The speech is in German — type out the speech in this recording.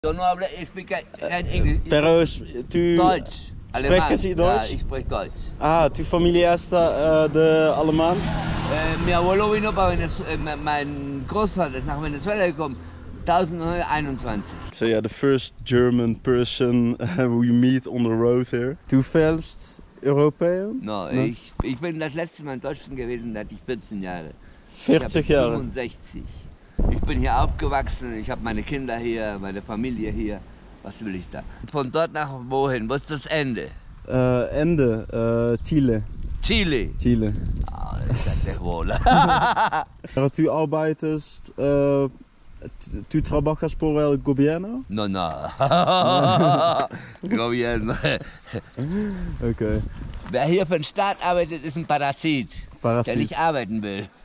Ich spreche kein Englisch. Pero tu Deutsch. sprechen Sie Deutsch? Ja, ich spreche Deutsch. Ah, tu familia está de alemán? Mi abuelo vino para Venezuela, mein Großvater ist nach Venezuela gekommen, 1921. So yeah, the first German person we meet on the road here. Du fällst Europäer? No, No? ich bin das letzte Mal in Deutschland gewesen, da hatte ich 14 Jahre. 40 Jahre? 65. Ich bin hier aufgewachsen, ich habe meine Kinder hier, meine Familie hier. Was will ich da? Von dort nach wohin? Wo ist das Ende? Ende, Chile. Chile. Chile. Ah, das ist sehr wohl. Tu arbeitest, tu trabajas por el gobierno? No. Gobierno. Okay. Wer hier für den Staat arbeitet, ist ein Parasit, Parasit. der nicht arbeiten will.